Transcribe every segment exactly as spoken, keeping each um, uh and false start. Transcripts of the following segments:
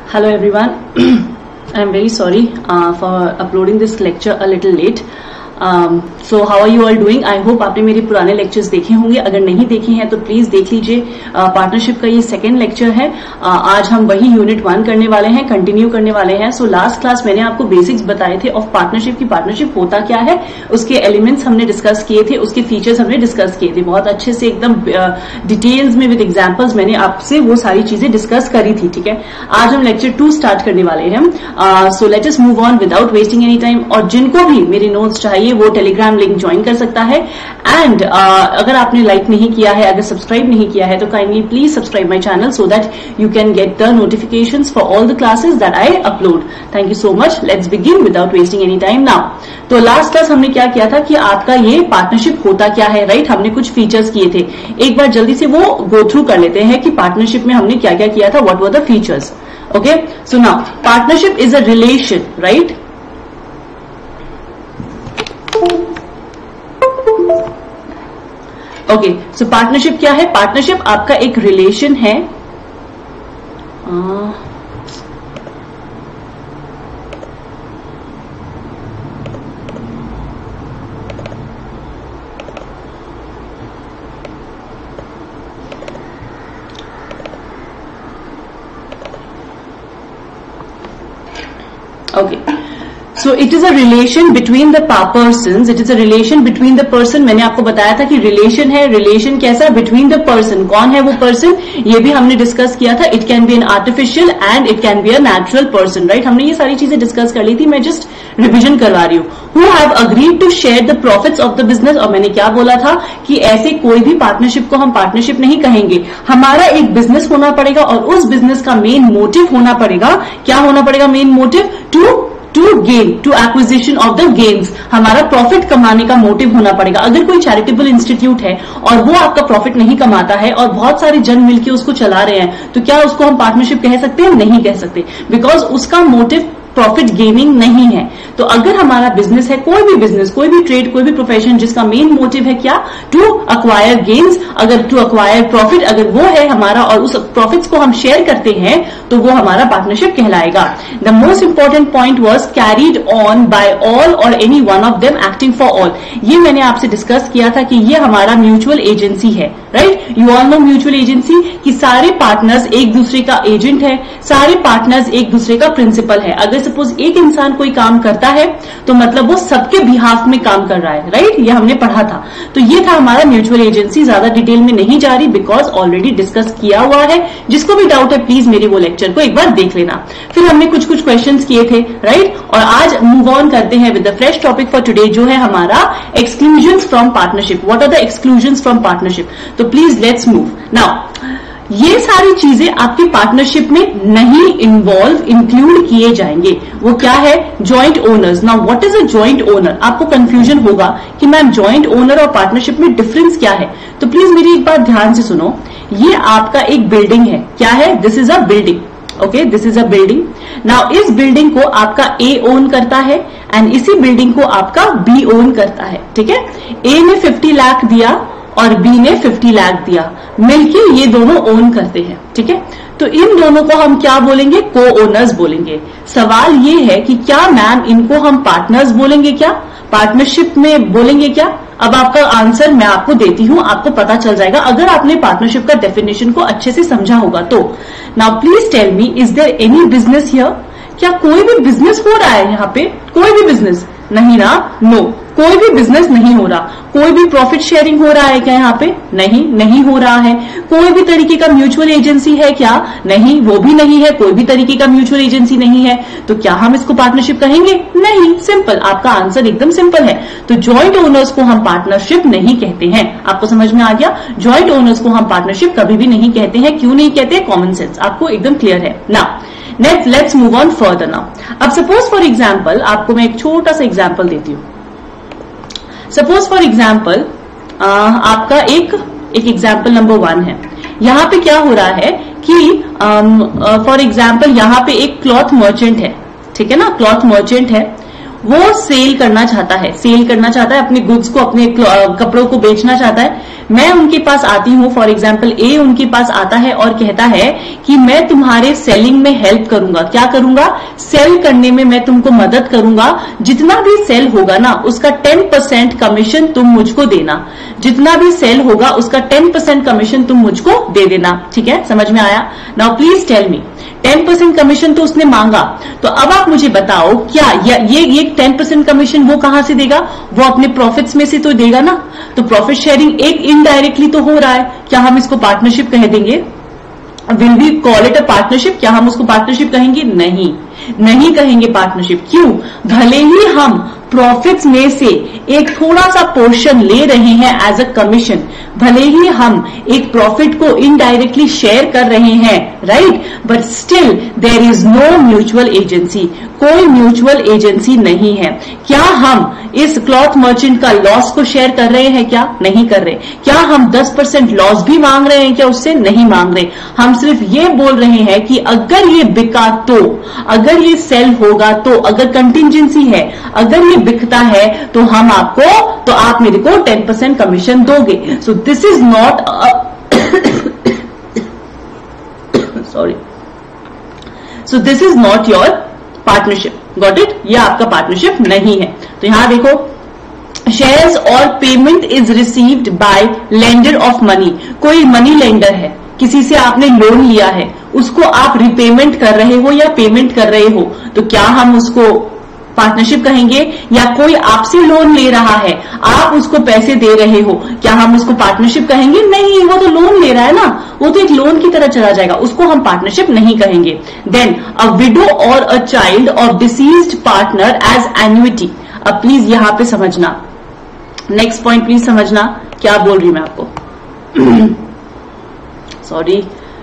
Hello everyone. I am very sorry uh, for uploading this lecture a little late. Um, so how are you all doing? I hope आपने मेरे पुराने lectures देखे होंगे. अगर नहीं देखे हैं तो प्लीज देख लीजिए. पार्टनरशिप uh, का ये सेकेंड लेक्चर है. uh, आज हम वही यूनिट वन करने वाले हैं, कंटिन्यू करने वाले हैं. सो लास्ट क्लास मैंने आपको बेसिक्स बताए थे ऑफ पार्टनरशिप की पार्टनरशिप होता क्या है, उसके एलिमेंट्स हमने डिस्कस किए थे, उसके फीचर्स हमने डिस्कस किए थे बहुत अच्छे से, एकदम डिटेल्स uh, में विद एग्जाम्पल्स मैंने आपसे वो सारी चीजें डिस्कस करी थी. ठीक है, आज हम लेक्चर टू स्टार्ट करने वाले हैं. So let us move on without wasting any time. और जिनको भी मेरे नोट्स चाहिए वो टेलीग्राम लिंक ज्वाइन कर सकता है. एंड uh, अगर आपने लाइक नहीं किया है, अगर सब्सक्राइब नहीं किया है तो kindly please subscribe my channel so that you can get the notifications for all the classes that I upload. Thank you so much. Let's begin without wasting any time now. तो last class हमने क्या किया था कि आपका ये partnership होता क्या है, राइट right? हमने कुछ फीचर्स किए थे. एक बार जल्दी से वो गो थ्रू कर लेते हैं कि पार्टनरशिप में हमने क्या क्या किया था, what were the features. Okay, so now partnership is a relation, right. Okay, so partnership क्या है? पार्टनरशिप आपका एक रिलेशन है. Okay, so it is a relation between the persons. It is a relation between the person. मैंने आपको बताया था कि रिलेशन है. रिलेशन कैसा? Between the person. कौन है वो पर्सन, ये भी हमने डिस्कस किया था. It can be an artificial and it can be a natural person, right. हमने ये सारी चीजें डिस्कस कर ली थी, मैं जस्ट रिविजन करवा रही हूँ. Who have agreed to share the profits of the business. और मैंने क्या बोला था कि ऐसे कोई भी पार्टनरशिप को हम पार्टनरशिप नहीं कहेंगे. हमारा एक बिजनेस होना पड़ेगा और उस बिजनेस का मेन मोटिव होना पड़ेगा. क्या होना पड़ेगा main motive? To to gain, to acquisition of the gains. हमारा प्रॉफिट कमाने का मोटिव होना पड़ेगा. अगर कोई चैरिटेबल इंस्टीट्यूट है और वो आपका प्रॉफिट नहीं कमाता है और बहुत सारे जन मिलकर उसको चला रहे हैं, तो क्या उसको हम पार्टनरशिप कह सकते हैं? नहीं कह सकते, बिकॉज उसका मोटिव प्रॉफिट गेनिंग नहीं है. तो अगर हमारा बिजनेस है, कोई भी बिजनेस, कोई भी ट्रेड, कोई भी प्रोफेशन जिसका मेन मोटिव है क्या? टू अक्वायर गेन्स, अगर टू अक्वायर प्रॉफिट, अगर वो है हमारा और उस प्रॉफिट्स को हम शेयर करते हैं तो वो हमारा पार्टनरशिप कहलाएगा. The most important point was carried on by all और any one of them acting for all. ये मैंने आपसे डिस्कस किया था कि ये हमारा म्यूचुअल एजेंसी है, right. You all know mutual agency कि सारे पार्टनर्स एक दूसरे का एजेंट है, सारे पार्टनर्स एक दूसरे का प्रिंसिपल है. अगर सपोज एक इंसान कोई काम करता है तो मतलब वो सबके बिहाफ में काम कर रहा है, राइट. ये हमने पढ़ा था. तो ये था हमारा म्यूचुअल एजेंसी. ज्यादा डिटेल में नहीं जा रही बिकॉज ऑलरेडी डिस्कस किया हुआ है. जिसको भी डाउट है प्लीज मेरे वो लेक्चर को एक बार देख लेना. फिर हमने कुछ कुछ क्वेश्चंस किए थे, राइट. और आज मूव ऑन करते हैं with the fresh topic for today, जो है हमारा exclusions from partnership. What are the exclusions from partnership? तो प्लीज लेट्स मूव नाउ. ये सारी चीजें आपकी पार्टनरशिप में नहीं इन्वॉल्व, इंक्लूड किए जाएंगे. वो क्या है? Joint owners. Now what is a joint owner? आपको कंफ्यूजन होगा कि मैम जॉइंट ओनर और पार्टनरशिप में डिफरेंस क्या है. तो प्लीज मेरी एक बात ध्यान से सुनो. ये आपका एक बिल्डिंग है. क्या है? This is a building. Okay, this is a building. Now इस बिल्डिंग को आपका ए ओन करता है एंड इसी बिल्डिंग को आपका बी ओन करता है. ठीक है, ए ने फिफ्टी लाख दिया और बी ने फिफ्टी लाख दिया, मिलके ये दोनों ओन करते हैं. ठीक है, तो इन दोनों को हम क्या बोलेंगे? को ओनर्स बोलेंगे. सवाल ये है कि क्या मैम इनको हम पार्टनर्स बोलेंगे क्या? पार्टनरशिप में बोलेंगे क्या? अब आपका आंसर मैं आपको देती हूं, आपको पता चल जाएगा अगर आपने पार्टनरशिप का डेफिनेशन को अच्छे से समझा होगा तो. Now please tell me, is there any business here? क्या कोई भी बिजनेस हो रहा है यहाँ पे? कोई भी बिजनेस नहीं ना? नो, कोई भी बिजनेस नहीं हो रहा. कोई भी प्रॉफिट शेयरिंग हो रहा है क्या यहाँ पे? नहीं, नहीं हो रहा है. कोई भी तरीके का म्यूचुअल एजेंसी है क्या? नहीं, वो भी नहीं है. कोई भी तरीके का म्यूचुअल एजेंसी नहीं है. तो क्या हम इसको पार्टनरशिप कहेंगे? नहीं. सिंपल, आपका आंसर एकदम सिंपल है. तो जॉइंट ओनर्स को हम पार्टनरशिप नहीं कहते हैं. आपको समझ में आ गया? जॉइंट ओनर्स को हम पार्टनरशिप कभी भी नहीं कहते हैं. क्यों नहीं कहते? कॉमन सेंस आपको एकदम क्लियर है ना. Next let's move on further now. अब सपोज फॉर एग्जाम्पल, आपको मैं एक छोटा सा एग्जाम्पल देती हूं. सपोज फॉर एग्जाम्पल आपका एक एक एग्जाम्पल नंबर वन है. यहां पे क्या हो रहा है कि फॉर एग्जाम्पल यहां पे एक क्लॉथ मर्चेंट है. ठीक है ना, क्लॉथ मर्चेंट है. वो सेल करना चाहता है, सेल करना चाहता है अपने गुड्स को, अपने कपड़ों को बेचना चाहता है। मैं उनके पास आती हूं, फॉर एग्जाम्पल ए उनके पास आता है और कहता है कि मैं तुम्हारे सेलिंग में हेल्प करूंगा। क्या करूंगा? सेल करने में मैं तुमको मदद करूंगा। जितना भी सेल होगा ना उसका टेन परसेंट कमीशन तुम मुझको देना, जितना भी सेल होगा उसका टेन परसेंट कमीशन तुम मुझको दे देना। ठीक है, समझ में आया? Now please tell me, ten percent commission तो उसने मांगा, तो अब आप मुझे बताओ क्या ये ये टेन परसेंट कमीशन वो कहां से देगा? वो अपने प्रॉफिट्स में से तो देगा ना। तो प्रॉफिट शेयरिंग एक इनडायरेक्टली तो हो रहा है। क्या हम इसको पार्टनरशिप कह देंगे? Will we call it a partnership? क्या हम उसको पार्टनरशिप कहेंगे? नहीं, नहीं कहेंगे पार्टनरशिप। क्यों? भले ही हम प्रॉफिट्स में से एक थोड़ा सा पोर्शन ले रहे हैं एज अ कमीशन, भले ही हम एक प्रॉफिट को इनडायरेक्टली शेयर कर रहे हैं, right, but still there is no mutual agency, कोई म्यूचुअल एजेंसी नहीं है। क्या हम इस क्लॉथ मर्चेंट का लॉस को शेयर कर रहे हैं? क्या नहीं कर रहे। क्या हम दस परसेंट लॉस भी मांग रहे हैं? क्या उससे नहीं मांग रहे। हम सिर्फ ये बोल रहे हैं कि अगर ये बिका तो, अगर ये सेल होगा तो, अगर कंटिजेंसी है, अगर ये बिकता है तो हम आपको, तो आप मेरे को टेन परसेंट कमीशन दोगे। So this is not sorry so this is not your partnership. Got it? ये आपका पार्टनरशिप नहीं है। तो यहां देखो, शेयर्स और payment is received by lender of money. कोई मनी लेंडर है, किसी से आपने लोन लिया है, उसको आप रिपेमेंट कर रहे हो या पेमेंट कर रहे हो, तो क्या हम उसको पार्टनरशिप कहेंगे? या कोई आपसे लोन ले रहा है, आप उसको पैसे दे रहे हो, क्या हम उसको पार्टनरशिप कहेंगे? नहीं, वो तो लोन ले रहा है ना, वो तो एक लोन की तरह चला जाएगा, उसको हम पार्टनरशिप नहीं कहेंगे। देन अ विडो और a child of deceased partner as annuity. अब प्लीज यहां पे समझना, नेक्स्ट पॉइंट प्लीज समझना क्या बोल रही मैं आपको। सॉरी,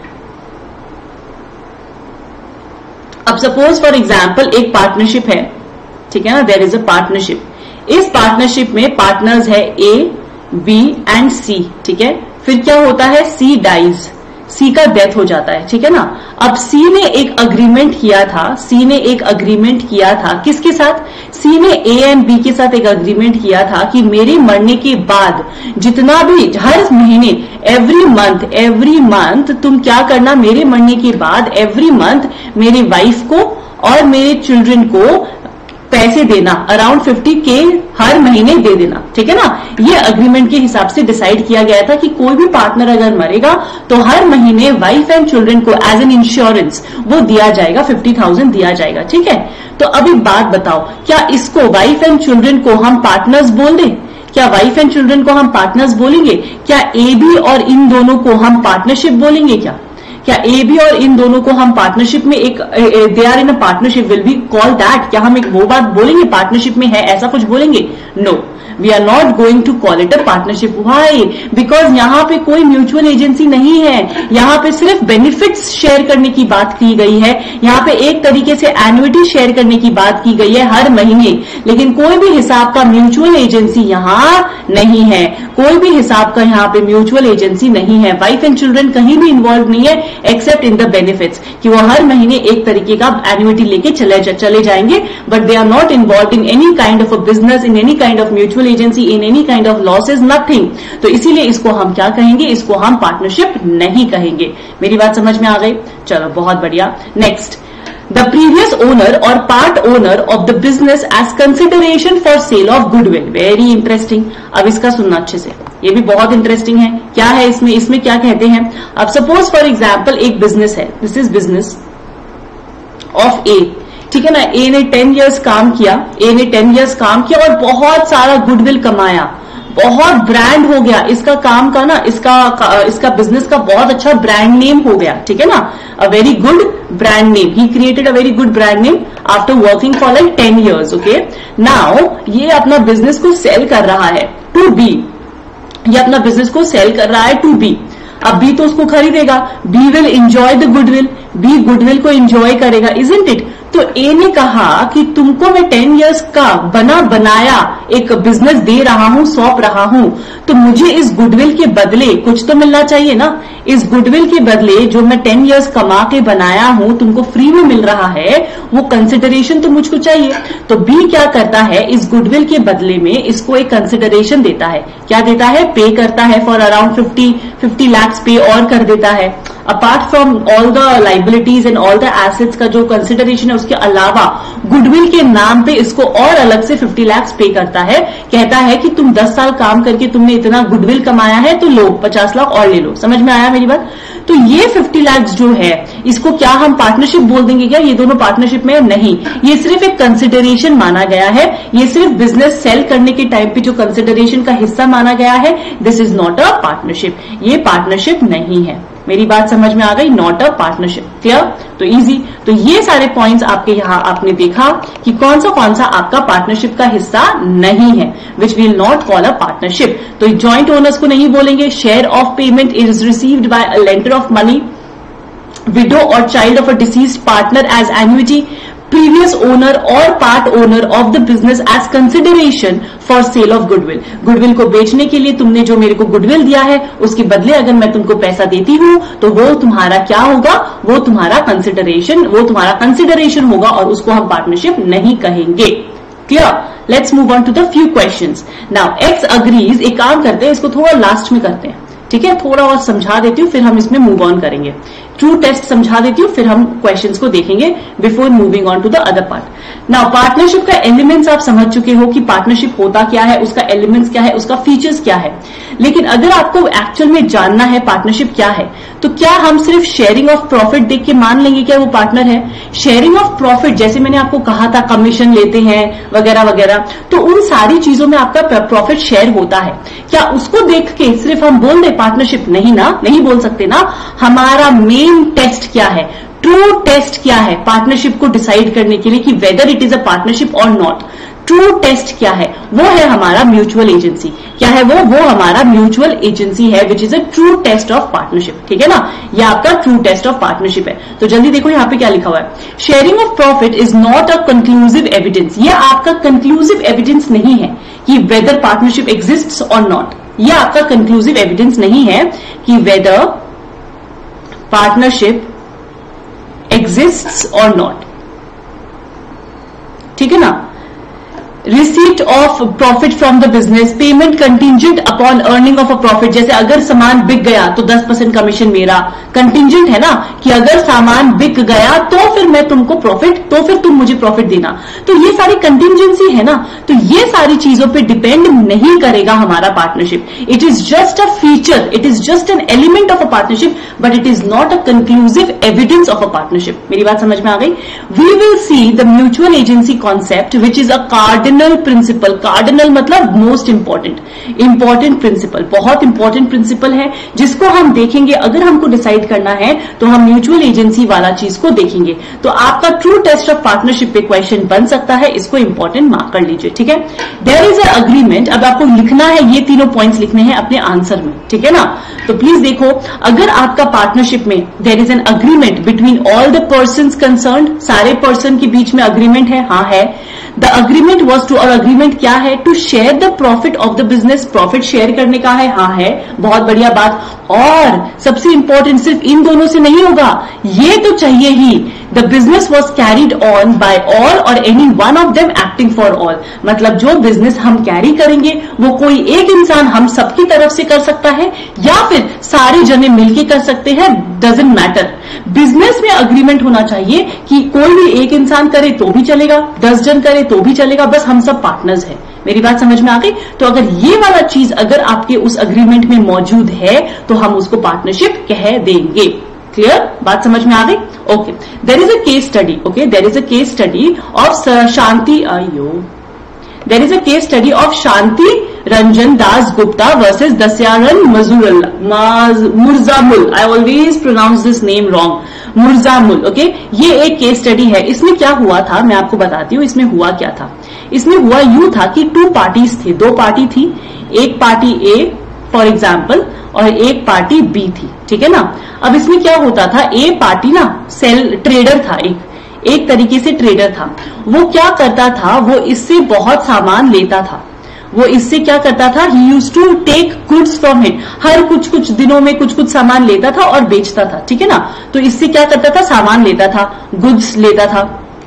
अब सपोज फॉर एग्जाम्पल एक पार्टनरशिप है, ठीक है ना, देयर इज अ पार्टनरशिप। इस पार्टनरशिप में पार्टनर्स है ए, बी एंड सी। ठीक है, फिर क्या होता है? सी डाइज, सी का डेथ हो जाता है। ठीक है ना। अब सी ने एक अग्रीमेंट किया था, सी ने एक अग्रीमेंट किया था किसके साथ? सी ने ए एंड बी के साथ एक अग्रीमेंट किया था कि मेरे मरने के बाद जितना भी हर महीने, एवरी मंथ एवरी मंथ तुम क्या करना, मेरे मरने के बाद एवरी मंथ मेरी वाइफ को और मेरे चिल्ड्रन को पैसे देना, अराउंड फिफ्टी के हर महीने दे देना। ठीक है ना। ये अग्रीमेंट के हिसाब से डिसाइड किया गया था कि कोई भी पार्टनर अगर मरेगा तो हर महीने वाइफ एंड चिल्ड्रन को एज एन इंश्योरेंस वो दिया जाएगा, फिफ्टी थाउजेंड दिया जाएगा। ठीक है। तो अब एक बात बताओ, क्या इसको वाइफ एंड चिल्ड्रन को हम पार्टनर्स बोल दें? क्या वाइफ एंड चिल्ड्रन को हम पार्टनर्स बोलेंगे? क्या ए बी और इन दोनों को हम पार्टनरशिप बोलेंगे? क्या क्या ए बी और इन दोनों को हम पार्टनरशिप में, एक they are in a partnership, will be call that? क्या हम एक वो बात बोलेंगे पार्टनरशिप में है, ऐसा कुछ बोलेंगे? No, we are not going to call it a partnership. Why? Because यहां पे कोई म्यूचुअल एजेंसी नहीं है, यहां पे सिर्फ बेनिफिट्स शेयर करने की बात की गई है, यहां पे एक तरीके से एन्युइटी शेयर करने की बात की गई है हर महीने, लेकिन कोई भी हिसाब का म्यूचुअल एजेंसी यहां नहीं है, कोई भी हिसाब का यहां पे म्यूचुअल एजेंसी नहीं है। वाइफ एंड चिल्ड्रन कहीं भी इन्वॉल्व नहीं है एक्सेप्ट इन द बेनिफिट्स, कि वो हर महीने एक तरीके का एन्युइटी लेके चले चले जाएंगे, but they are not involve in any kind of a business, in any kind of mutual agency, in any kind of losses, nothing. तो इसीलिए इसको हम क्या कहेंगे? इसको हम पार्टनरशिप नहीं कहेंगे। मेरी बात समझ में आ गई? चलो बहुत बढ़िया। नेक्स्ट, द प्रीवियस ओनर और part owner of the business as consideration for sale of goodwill. Very interesting. अब इसका सुनना अच्छे से, ये भी बहुत इंटरेस्टिंग है। क्या है इसमें? इसमें क्या कहते हैं? अब सपोज फॉर एग्जाम्पल एक बिजनेस है, this is business of A. ठीक है ना। ए ने टेन इयर्स काम किया, ए ने टेन इयर्स काम किया और बहुत सारा गुडविल कमाया, बहुत ब्रांड हो गया इसका काम का ना, इसका इसका बिजनेस का बहुत अच्छा ब्रांड नेम हो गया। ठीक है ना। A very good brand name, he created a very good brand name after working for like ten years. Okay, now ये अपना बिजनेस को सेल कर रहा है टू बी, ये अपना बिजनेस को सेल कर रहा है टू बी। अब बी तो उसको खरीदेगा, B will enjoy the goodwill, B goodwill को एंजॉय करेगा, इजंट इट? तो ए ने कहा कि तुमको मैं टेन इयर्स का बना बनाया एक बिजनेस दे रहा हूं, सौंप रहा हूं, तो मुझे इस गुडविल के बदले कुछ तो मिलना चाहिए ना। इस गुडविल के बदले जो मैं टेन इयर्स कमा के बनाया हूं, तुमको फ्री में मिल रहा है, वो कंसिडरेशन तो मुझको चाहिए। तो बी क्या करता है, इस गुडविल के बदले में इसको एक कंसिडरेशन देता है। क्या देता है? पे करता है for around fifty fifty lakhs pay और कर देता है। Apart from all the liabilities and all the assets का जो कंसिडरेशन है, उसके अलावा गुडविल के नाम पे इसको और अलग से फिफ्टी लैक्स पे करता है। कहता है कि तुम दस साल काम करके तुमने इतना गुडविल कमाया है, तो लो पचास लाख और ले लो। समझ में आया मेरी बात? तो ये फिफ्टी लैक्स जो है, इसको क्या हम पार्टनरशिप बोल देंगे क्या? ये दोनों पार्टनरशिप में नहीं, ये सिर्फ एक कंसिडरेशन माना गया है। ये सिर्फ बिजनेस सेल करने के टाइम पे जो कंसिडरेशन का हिस्सा माना गया है। This is not a partnership, ये पार्टनरशिप नहीं है। मेरी बात समझ में आ गई? Not a partnership. क्लियर? तो इजी। तो ये सारे पॉइंट्स आपके यहां आपने देखा कि कौन सा कौन सा आपका पार्टनरशिप का हिस्सा नहीं है, which will not call a partnership. तो जॉइंट ओनर्स को नहीं बोलेंगे। Share of payment is received by a lender of money, widow or child of a deceased partner as annuity, previous owner or part owner of the business as consideration for sale of goodwill। Goodwill को बेचने के लिए तुमने जो मेरे को goodwill दिया है, उसके बदले अगर मैं तुमको पैसा देती हूं, तो वो तुम्हारा क्या होगा? वो तुम्हारा कंसिडरेशन, वो तुम्हारा कंसिडरेशन होगा, और उसको हम पार्टनरशिप नहीं कहेंगे। Clear? Let's move on to the few questions. Now X agrees, एक काम करते हैं, इसको थोड़ा लास्ट में करते हैं, ठीक है? थोड़ा और समझा देती हूँ, फिर हम इसमें मूव ऑन करेंगे। ट्रू टेस्ट समझा देती हूँ, फिर हम क्वेश्चंस को देखेंगे before moving on to the other part. Now partnership का एलिमेंट्स आप समझ चुके हो कि पार्टनरशिप होता क्या है, उसका एलिमेंट्स क्या है, उसका फीचर्स क्या है। लेकिन अगर आपको एक्चुअल में जानना है पार्टनरशिप क्या है, तो क्या हम सिर्फ शेयरिंग ऑफ प्रॉफिट देख के मान लेंगे क्या वो पार्टनर है? शेयरिंग ऑफ प्रॉफिट, जैसे मैंने आपको कहा था कमीशन लेते हैं वगैरह वगैरह, तो उन सारी चीजों में आपका प्रॉफिट शेयर होता है। क्या उसको देख के सिर्फ हम बोल दे पार्टनरशिप? नहीं ना, नहीं बोल सकते ना। हमारा मेन टेस्ट क्या है, ट्रू टेस्ट क्या है पार्टनरशिप को डिसाइड करने के लिए कि whether it is a partnership or not? True test क्या है? वो है हमारा म्यूचुअल एजेंसी। क्या है वो? वो हमारा म्यूचुअल एजेंसी है, which is a true test of partnership. ठीक है ना? ये आपका ट्रू टेस्ट ऑफ पार्टनरशिप है। तो जल्दी देखो यहां पे क्या लिखा हुआ है, sharing of profit is not a conclusive evidence. ये आपका कंक्लूसिव एविडेंस नहीं है कि whether partnership exists or not. ये आपका कंक्लूसिव एविडेंस नहीं है कि whether partnership exists or not. ठीक है ना? Receipt of profit from the business, payment contingent upon earning of a profit. जैसे अगर सामान बिक गया तो दस परसेंट कमीशन मेरा, कंटिंजेंट है ना कि अगर सामान बिक गया तो फिर मैं तुमको प्रॉफिट, तो फिर तुम मुझे प्रॉफिट देना। तो ये सारी कंटिंजेंसी है ना, तो ये सारी चीजों पे डिपेंड नहीं करेगा हमारा partnership. It is just a feature, it is just an element of a partnership, but it is not a conclusive evidence of a partnership. मेरी बात समझ में आ गई? We will see the mutual agency concept which is a cardinal principle. Cardinal मतलब most important, important principle, बहुत important principle है, जिसको हम देखेंगे। अगर हमको डिसाइड करना है तो हम म्यूचुअल एजेंसी वाला चीज को देखेंगे। तो आपका ट्रू टेस्ट ऑफ पार्टनरशिप पे क्वेश्चन बन सकता है, इसको इंपॉर्टेंट मार्क कर लीजिए। ठीक है? There is a agreement. अब आपको लिखना है, ये तीनों पॉइंट्स लिखने हैं अपने आंसर में। ठीक है ना? तो प्लीज देखो, अगर आपका पार्टनरशिप में there is an agreement between all the person concerned, सारे पर्सन के बीच में अग्रीमेंट है, हाँ है। द अग्रीमेंट वॉज टू, और अग्रीमेंट क्या है? To share the profit of the business, profit share करने का है, हाँ है, बहुत बढ़िया बात। और सबसे इंपॉर्टेंट, सिर्फ इन दोनों से नहीं होगा, ये तो चाहिए ही, the business was carried on by all और any one of them acting for all. मतलब जो बिजनेस हम कैरी करेंगे वो कोई एक इंसान हम सबकी तरफ से कर सकता है, या फिर सारे जने मिलके कर सकते हैं, डजंट मैटर। बिजनेस में अग्रीमेंट होना चाहिए कि कोई भी एक इंसान करे तो भी चलेगा, दस जन करे तो भी चलेगा, बस हम सब पार्टनर्स हैं। मेरी बात समझ में आ गई? तो अगर ये वाला चीज अगर आपके उस अग्रीमेंट में मौजूद है तो हम उसको पार्टनरशिप कह देंगे। क्लियर? बात समझ में आ गई? Okay, there is a case study. Okay, there is a case study of Shanti आयो there is a case study of Shanti Ranjan Das Gupta versus Dasuram Mirzamal. I always pronounce this name wrong, Mirzamal. Okay, ये एक केस स्टडी है। इसमें क्या हुआ था मैं आपको बताती हूँ। इसमें हुआ क्या था? इसमें हुआ यूं था कि टू पार्टीज थे, दो पार्टी थी, एक पार्टी ए फॉर एग्जाम्पल और एक पार्टी बी थी। ठीक है ना? अब इसमें क्या होता था, ए पार्टी ना सेल ट्रेडर था, एक एक तरीके से ट्रेडर था। वो क्या करता था, वो इससे बहुत सामान लेता था। वो इससे क्या करता था, he used to take goods from it. हर कुछ कुछ दिनों में कुछ कुछ सामान लेता था और बेचता था, ठीक है ना। तो इससे क्या करता था, सामान लेता था, गुड्स लेता था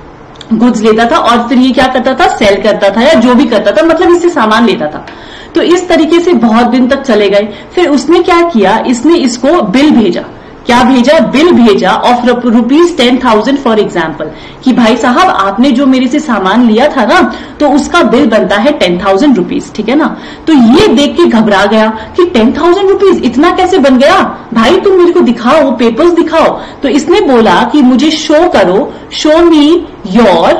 गुड्स लेता था और फिर ये क्या करता था, सेल करता था या जो भी करता था, मतलब इससे सामान लेता था। तो इस तरीके से बहुत दिन तक चले गए। फिर उसने क्या किया, इसने इसको बिल भेजा। क्या भेजा, बिल भेजा of rupees ten thousand for example, कि भाई साहब आपने जो मेरे से सामान लिया था ना, तो उसका बिल बनता है टेन थाउजेंड रुपीज, ठीक है ना। तो ये देख के घबरा गया कि टेन थाउजेंड रुपीज इतना कैसे बन गया, भाई तुम मेरे को दिखाओ, पेपर्स दिखाओ। तो इसने बोला कि मुझे शो करो, show me your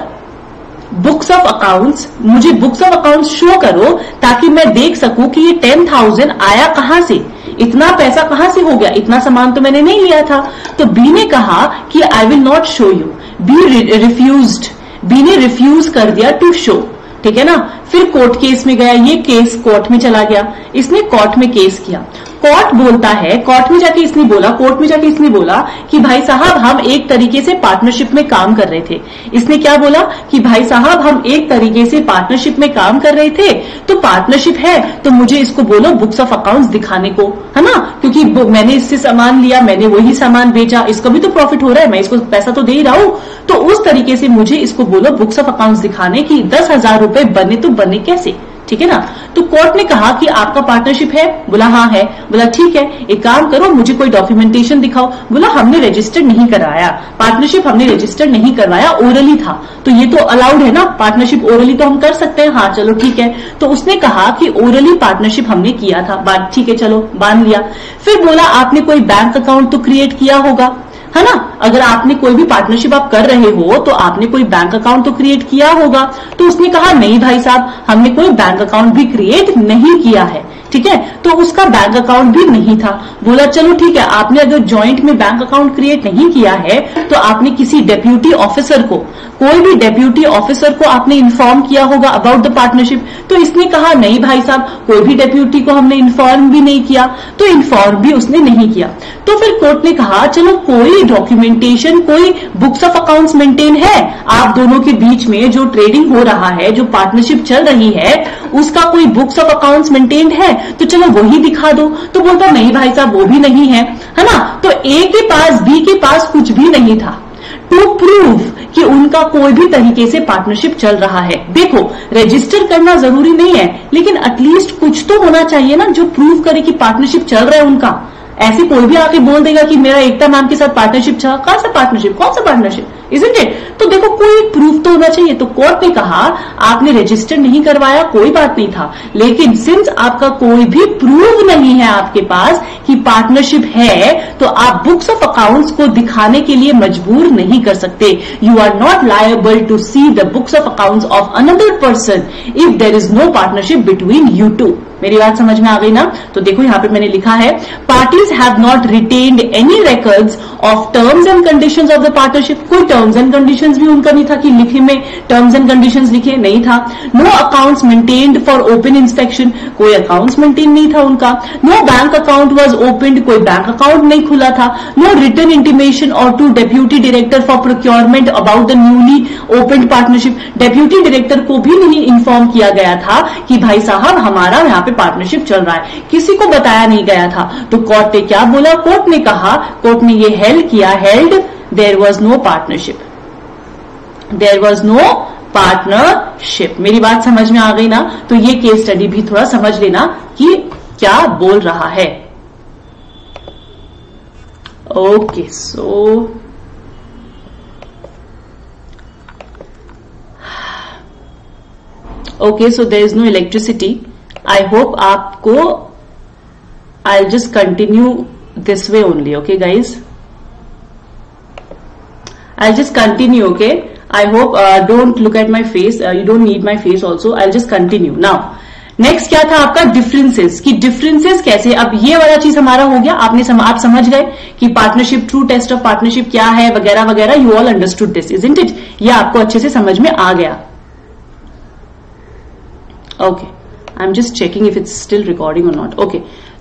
books of accounts, मुझे बुक्स ऑफ अकाउंट्स शो करो ताकि मैं देख सकूं कि ये टेन थाउजेंड आया कहां से, इतना पैसा कहां से हो गया, इतना सामान तो मैंने नहीं लिया था। तो बी ने कहा कि I will not show you. B refused, B ने रिफ्यूज कर दिया टू शो, ठीक है ना। फिर कोर्ट केस में गया, ये केस कोर्ट में चला गया, इसने कोर्ट में केस किया। कोर्ट बोलता है, कोर्ट में जाके इसने बोला कोर्ट में जाके इसने बोला कि भाई साहब हम एक तरीके से पार्टनरशिप में काम कर रहे थे। इसने क्या बोला कि भाई साहब हम एक तरीके से पार्टनरशिप में काम कर रहे थे, तो पार्टनरशिप है तो मुझे इसको बोलो बुक्स ऑफ अकाउंट्स दिखाने को, है ना, क्योंकि मैंने इससे सामान लिया, मैंने वही सामान बेचा, इसको भी तो प्रॉफिट हो रहा है, मैं इसको पैसा तो दे ही रहा हूं। तो उस तरीके से मुझे इसको बोलो बुक्स ऑफ अकाउंट्स दिखाने की दस हजार रुपए बने तो बने कैसे, ठीक है ना। तो कोर्ट ने कहा कि आपका पार्टनरशिप है, बोला हाँ है। बोला ठीक है, एक काम करो मुझे कोई डॉक्यूमेंटेशन दिखाओ। बोला हमने रजिस्टर नहीं करवाया, पार्टनरशिप हमने रजिस्टर नहीं करवाया, ओरली था, तो ये तो अलाउड है ना, पार्टनरशिप ओरली तो हम कर सकते हैं। हाँ चलो ठीक है। तो उसने कहा कि ओरली पार्टनरशिप हमने किया था, बात ठीक है, चलो मान लिया। फिर बोला आपने कोई बैंक अकाउंट तो क्रिएट किया होगा, है ना। अगर आपने कोई भी पार्टनरशिप आप कर रहे हो तो आपने कोई बैंक अकाउंट तो क्रिएट किया होगा। तो उसने कहा नहीं भाई साहब हमने कोई बैंक अकाउंट भी क्रिएट नहीं किया है, ठीक है। तो उसका बैंक अकाउंट भी नहीं था। बोला चलो ठीक है, आपने अगर ज्वाइंट में बैंक अकाउंट क्रिएट नहीं किया है तो आपने किसी डेप्यूटी ऑफिसर को, कोई भी डेप्यूटी ऑफिसर को आपने इन्फॉर्म किया होगा अबाउट द पार्टनरशिप। तो इसने कहा नहीं भाई साहब कोई भी डेप्यूटी को हमने इन्फॉर्म भी नहीं किया, तो इन्फॉर्म भी उसने नहीं किया। तो फिर कोर्ट ने कहा चलो कोई डॉक्यूमेंटेशन, कोई बुक्स ऑफ अकाउंट्स मेंटेन है आप दोनों के बीच में, जो ट्रेडिंग हो रहा है, जो पार्टनरशिप चल रही है, उसका कोई बुक्स ऑफ अकाउंट्स मेंटेन है, तो चलो वही दिखा दो। तो बोलता नहीं भाई साहब वो भी नहीं है, है ना। तो ए के पास, बी के पास कुछ भी नहीं था टू प्रूव कि उनका कोई भी तरीके से पार्टनरशिप चल रहा है। देखो रजिस्टर करना जरूरी नहीं है, लेकिन एटलीस्ट कुछ तो होना चाहिए ना जो प्रूव करे कि पार्टनरशिप चल रहा है उनका। ऐसे कोई भी आके बोल देगा कि मेरा एकता मैम के साथ पार्टनरशिप चला, कौन सा पार्टनरशिप, कौन सा पार्टनरशिप, इजंट इट। तो देखो कोई प्रूफ तो होना चाहिए। तो कोर्ट ने कहा आपने रजिस्टर नहीं करवाया, कोई बात नहीं था, लेकिन सिंस आपका कोई भी प्रूफ नहीं है आपके पास कि पार्टनरशिप है, तो आप बुक्स ऑफ अकाउंट्स को दिखाने के लिए मजबूर नहीं कर सकते। You are not liable to see the books of accounts of another person if there is no partnership between you two. मेरी बात समझ में आ गई ना। तो देखो यहां पे मैंने लिखा है parties have not retained any records of terms and conditions of the partnership. कोई टर्म्स एंड कंडीशंस भी उनका नहीं था कि लिखे में टर्म्स एंड कंडीशंस लिखे, नहीं था। No accounts maintained for open inspection, कोई अकाउंट्स मेंटेन नहीं था उनका। No bank account was opened, कोई बैंक अकाउंट नहीं खुला था। No written intimation or to deputy director for procurement about the newly opened partnership. Deputy director को भी नहीं इन्फॉर्म किया गया था कि भाई साहब हमारा यहाँ पे पार्टनरशिप चल रहा है, किसी को बताया नहीं गया था। तो कोर्ट ने क्या बोला, कोर्ट ने कहा, कोर्ट ने ये हेल्ड किया, held there was no partnership, there was no partnership. मेरी बात समझ में आ गई ना। तो ये केस स्टडी भी थोड़ा समझ लेना कि क्या बोल रहा है। Okay so okay so there is no electricity. I hope आपको, I just continue this way only, okay guys, I just continue, okay. I hope don't look at my face, you don't need my face also, I just continue. Now next क्या था आपका, differences, कि differences कैसे। अब ये वाला चीज हमारा हो गया, आपने सम, आप समझ गए कि partnership, true test of partnership क्या है वगैरह वगैरह। You all understood this, isn't it. ये आपको अच्छे से समझ में आ गया। Okay, I am just checking if it's still recording or not. Okay,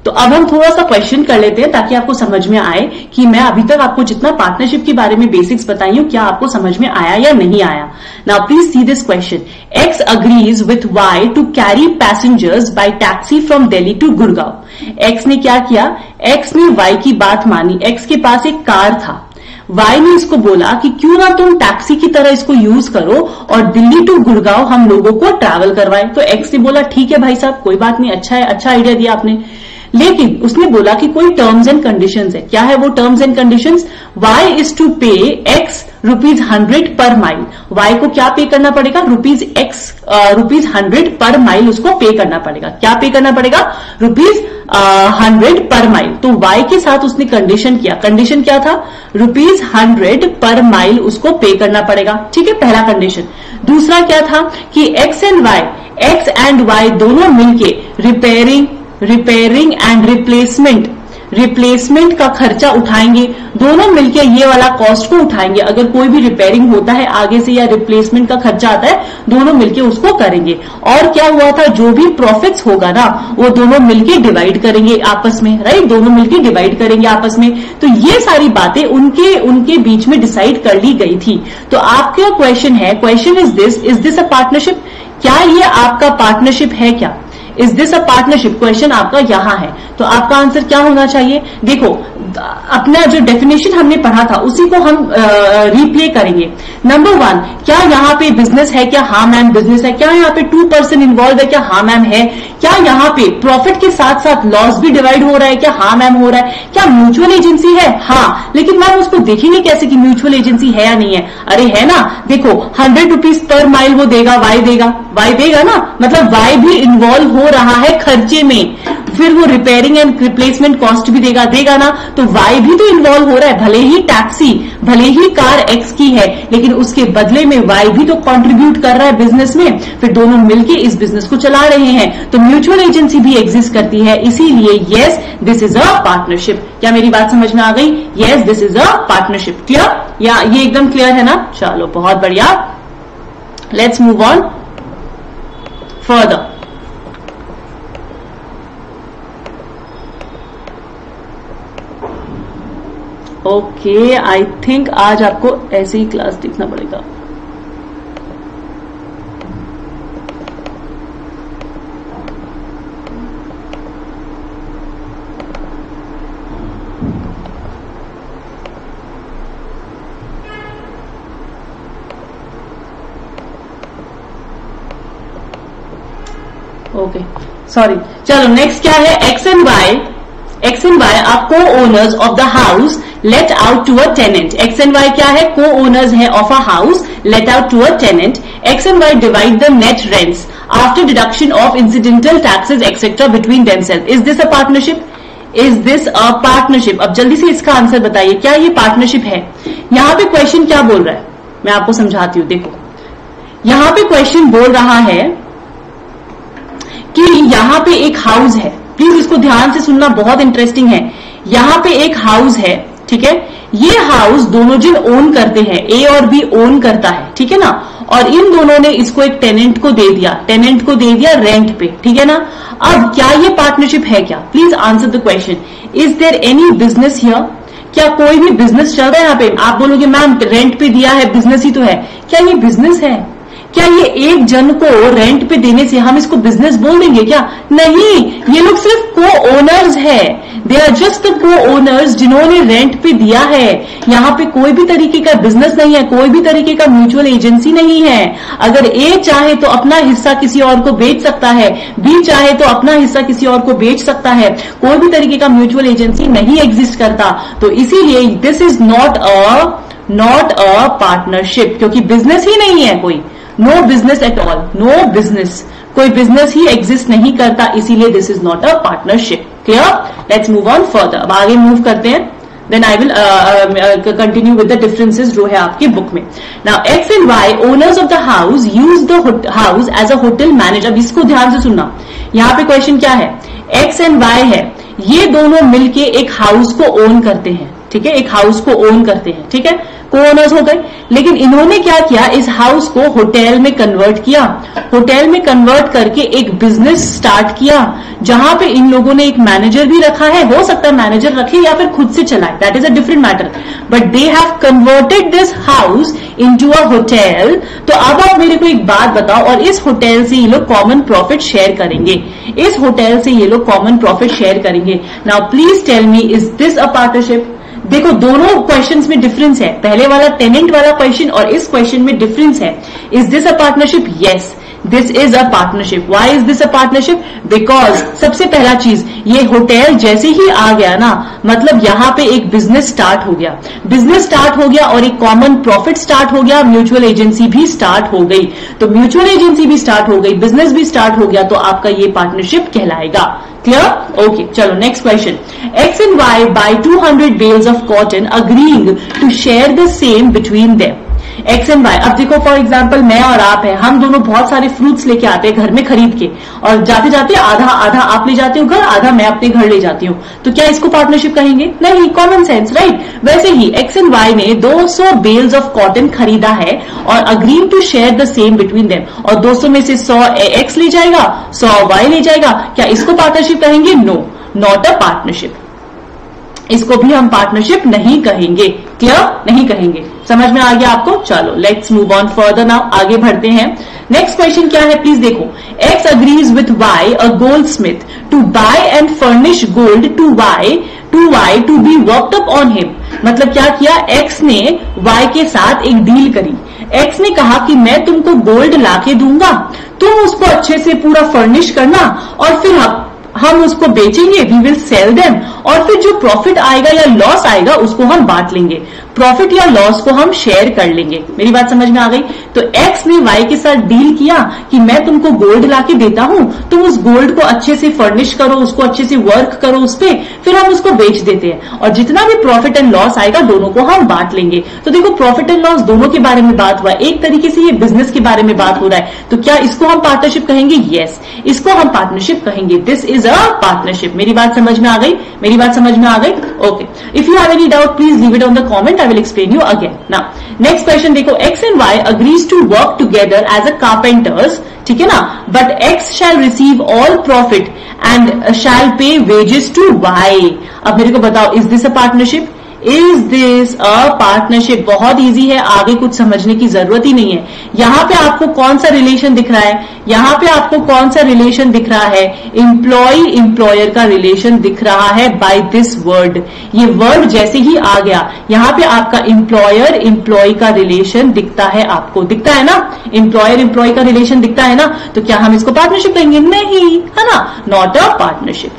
तो अब हम थोड़ा सा क्वेश्चन कर लेते हैं ताकि आपको समझ में आए कि मैं अभी तक आपको जितना पार्टनरशिप के बारे में बेसिक्स बताई हूं क्या आपको समझ में आया या नहीं आया। Now please see this question. X agrees with Y to carry passengers by taxi from Delhi to Gurgaon. X ने क्या किया, एक्स ने वाई की बात मानी। एक्स के पास एक कार था, वाई ने इसको बोला कि क्यों ना तुम टैक्सी की तरह इसको यूज करो और दिल्ली टू गुड़गांव हम लोगों को ट्रैवल करवाए। तो एक्स ने बोला ठीक है भाई साहब, कोई बात नहीं, अच्छा है, अच्छा आइडिया दिया आपने। लेकिन उसने बोला कि कोई टर्म्स एंड कंडीशंस है। क्या है वो terms and conditions? Y is to pay X rupees hundred per mile. Y को क्या पे करना पड़ेगा? Rupees X rupees hundred per mile उसको पे करना पड़ेगा। क्या पे करना पड़ेगा? Rupees hundred per mile. तो वाई के साथ उसने कंडीशन किया। कंडीशन क्या था? रुपीज हंड्रेड पर माइल उसको पे करना पड़ेगा। ठीक है, पहला कंडीशन। दूसरा क्या था कि X and Y, X and Y दोनों मिलके repairing repairing and replacement replacement का खर्चा उठाएंगे। दोनों मिलके ये वाला कॉस्ट को उठाएंगे। अगर कोई भी रिपेयरिंग होता है आगे से या रिप्लेसमेंट का खर्चा आता है, दोनों मिलके उसको करेंगे। और क्या हुआ था, जो भी प्रॉफिट्स होगा ना वो दोनों मिलके डिवाइड करेंगे आपस में, राइट, दोनों मिलके डिवाइड करेंगे आपस में। तो ये सारी बातें उनके उनके बीच में डिसाइड कर ली गई थी। तो आपका क्वेश्चन है, question is this, is this a partnership? क्या ये आपका पार्टनरशिप है? क्या is this a partnership? Question आपका यहां है। तो आपका आंसर क्या होना चाहिए? देखो, अपना जो डेफिनेशन हमने पढ़ा था उसी को हम रिप्ले करेंगे। नंबर वन, क्या यहाँ पे बिजनेस है? क्या हाँ मैम बिजनेस है। क्या यहाँ पे टू पर्सन इन्वॉल्व है? क्या हाँ मैम है। क्या यहाँ पे प्रॉफिट के साथ साथ लॉस भी डिवाइड हो रहा है? क्या हाँ मैम हो रहा है। क्या म्यूचुअल एजेंसी है? हाँ, लेकिन मैम उसको देखेंगे कैसे कि म्यूचुअल एजेंसी है या नहीं है? अरे है ना, देखो हंड्रेड रुपीज पर माइल वो देगा, वाई देगा, वाई देगा ना, मतलब वाई भी इन्वॉल्व हो रहा है खर्चे में। फिर वो रिपेयरिंग एंड रिप्लेसमेंट कॉस्ट भी देगा देगा ना, तो वाई भी तो इन्वॉल्व हो रहा है। भले ही टैक्सी, भले ही कार एक्स की है, लेकिन उसके बदले में वाई भी तो कंट्रीब्यूट कर रहा है बिजनेस में। फिर दोनों मिलके इस बिजनेस को चला रहे हैं। तो म्यूचुअल एजेंसी भी एग्जिस्ट करती है। इसीलिए yes, this is a partnership. क्या मेरी बात समझ में आ गई? Yes, this is a partnership. Clear? या ये एकदम क्लियर है ना? चलो बहुत बढ़िया, let's move on further. Okay, I think आज आपको ऐसे ही क्लास देखना पड़ेगा। Okay, sorry. चलो नेक्स्ट क्या है? X and Y, X and Y are co owners of the house let out to a tenant. X and Y क्या है? को ओनर्स है of a house let out to a tenant. X and Y divide the net rents after deduction of incidental taxes etcetera between themself. Is this a partnership? Is this a partnership? अब जल्दी से इसका answer बताइए, क्या ये partnership है? यहां पे क्वेश्चन क्या बोल रहा है, मैं आपको समझाती हूं। देखो, यहां पे क्वेश्चन बोल रहा है कि यहां पे एक हाउस है। प्लीज इसको ध्यान से सुनना, बहुत इंटरेस्टिंग है। यहां पे एक हाउस है, ठीक है। ये हाउस दोनों जन ओन करते हैं, ए और बी ओन करता है, ठीक है ना। और इन दोनों ने इसको एक टेनेंट को दे दिया, टेनेंट को दे दिया रेंट पे, ठीक है ना। अब क्या ये पार्टनरशिप है? क्या? Please answer the question. Is there any business here? क्या कोई भी बिजनेस चल रहा है यहाँ पे? आप बोलोगे मैम रेंट पे दिया है, बिजनेस ही तो है। क्या ये बिजनेस है? क्या ये एक जन को रेंट पे देने से हम इसको बिजनेस बोल देंगे क्या? नहीं, ये लोग सिर्फ को ओनर्स है। They are just the co owners जिन्होंने रेंट पे दिया है। यहाँ पे कोई भी तरीके का बिजनेस नहीं है, कोई भी तरीके का म्यूचुअल एजेंसी नहीं है। अगर ए चाहे तो अपना हिस्सा किसी और को बेच सकता है, बी चाहे तो अपना हिस्सा किसी और को बेच सकता है। कोई भी तरीके का म्यूचुअल एजेंसी नहीं एग्जिस्ट करता। तो इसीलिए this is not a not a partnership, क्योंकि बिजनेस ही नहीं है कोई। No business at all, no business, कोई बिजनेस ही एग्जिस्ट नहीं करता, इसीलिए this is not a partnership. Clear? Let's move on further. अब आगे मूव करते हैं, then I will continue with the differences जो है आपकी बुक में। Now X and Y owners of the house use the house as a hotel manager. अब इसको ध्यान से सुनना, यहाँ पे क्वेश्चन क्या है? एक्स एंड वाई है, ये दोनों मिलके एक हाउस को ओन करते हैं, ठीक है, एक हाउस को ओन करते हैं, ठीक है, को ओनर्स हो गए। लेकिन इन्होंने क्या किया, इस हाउस को होटल में कन्वर्ट किया, होटल में कन्वर्ट करके एक बिजनेस स्टार्ट किया, जहां पे इन लोगों ने एक मैनेजर भी रखा है, हो सकता है मैनेजर रखे या फिर खुद से चलाए, that is a different matter, but they have converted this house into a hotel. तो अब आप मेरे को एक बात बताओ, और इस होटल से ये लोग कॉमन प्रॉफिट शेयर करेंगे, इस होटल से ये लोग कॉमन प्रॉफिट शेयर करेंगे। Now please tell me, is this a partnership? देखो दोनों क्वेश्चंस में डिफरेंस है, पहले वाला टेनेंट वाला क्वेश्चन और इस क्वेश्चन में डिफरेंस है। Is this a partnership? Yes, this is a partnership. Why is this a partnership? Because सबसे पहला चीज, ये होटल जैसे ही आ गया ना, मतलब यहां पे एक बिजनेस स्टार्ट हो गया, बिजनेस स्टार्ट हो गया और एक कॉमन प्रॉफिट स्टार्ट हो गया, म्यूचुअल एजेंसी भी स्टार्ट हो गई। तो म्यूचुअल एजेंसी भी स्टार्ट हो गई, बिजनेस भी स्टार्ट हो गया, तो आपका ये पार्टनरशिप कहलाएगा। क्लियर? ओके, चलो next question. X and Y buy two hundred bales of cotton agreeing to share the same between them. X and Y, अब देखो फॉर एग्जाम्पल मैं और आप है, हम दोनों बहुत सारे फ्रूट्स लेके आते हैं घर में खरीद के, और जाते जाते आधा आधा आप ले जाते हो घर, आधा मैं अपने घर ले जाती हूँ, तो क्या इसको पार्टनरशिप कहेंगे? नहीं, कॉमन सेंस, राइट। वैसे ही एक्स एंड वाई ने दो सौ बेल्स ऑफ कॉटन खरीदा है और agreeing to share the same between them, और दो सौ में से सौ एक्स ले जाएगा, सौ वाई ले जाएगा, क्या इसको पार्टनरशिप कहेंगे? नो, नॉट अ पार्टनरशिप, इसको भी हम पार्टनरशिप नहीं कहेंगे। क्लियर? नहीं कहेंगे। समझ में आ गया आपको? चलो let's move on further now, आगे बढ़ते हैं। नेक्स्ट क्वेश्चन क्या है, प्लीज देखो। X agrees with Y a gold smith to buy and furnish gold to Y to Y to be worked up on him. मतलब क्या किया, एक्स ने वाई के साथ एक डील करी। एक्स ने कहा कि मैं तुमको गोल्ड लाके दूंगा, तुम उसको अच्छे से पूरा फर्निश करना, और फिर हम हम उसको बेचेंगे, वी विल सेल देम, और फिर जो प्रॉफिट आएगा या लॉस आएगा उसको हम बांट लेंगे, प्रॉफिट या लॉस को हम शेयर कर लेंगे। मेरी बात समझ में आ गई? तो एक्स ने वाई के साथ डील किया कि मैं तुमको गोल्ड लाके देता हूं, तुम उस गोल्ड को अच्छे से फर्निश करो, उसको अच्छे से वर्क करो उस पर, फिर हम उसको बेच देते हैं, और जितना भी प्रॉफिट एंड लॉस आएगा दोनों को हम बांट लेंगे। तो देखो प्रॉफिट एंड लॉस दोनों के बारे में बात हुआ, एक तरीके से ये बिजनेस के बारे में बात हो रहा है, तो क्या इसको हम पार्टनरशिप कहेंगे? यस, इसको हम पार्टनरशिप कहेंगे। This is a partnership. मेरी बात समझ में आ गई? मेरी बात समझ में आ गई? Okay, if you have any doubt please leave it on the comment, I will explain you again. Now next question देखो। X and Y agrees to work together as a carpenters, ठीक है ना, but X shall receive all profit and shall pay wages to Y. अब मेरे को बताओ, is this a partnership? Is this a partnership? बहुत easy है, आगे कुछ समझने की जरूरत ही नहीं है। यहां पे आपको कौन सा रिलेशन दिख रहा है? यहां पे आपको कौन सा रिलेशन दिख रहा है? एम्प्लॉय एम्प्लॉयर का रिलेशन दिख रहा है बाय दिस वर्ड। ये वर्ड जैसे ही आ गया, यहां पे आपका एम्प्लॉयर एम्प्लॉय का रिलेशन दिखता है, आपको दिखता है ना, एम्प्लॉयर एम्प्लॉय का रिलेशन दिखता है ना, तो क्या हम इसको पार्टनरशिप कहेंगे? नहीं, है ना, not a partnership,